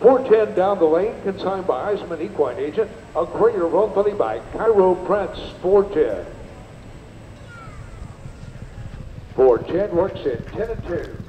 410 down the lane, consigned by Eisman Equine Agent. A greater run filly by Cairo Prince, 410. 410 works in 10 and 2.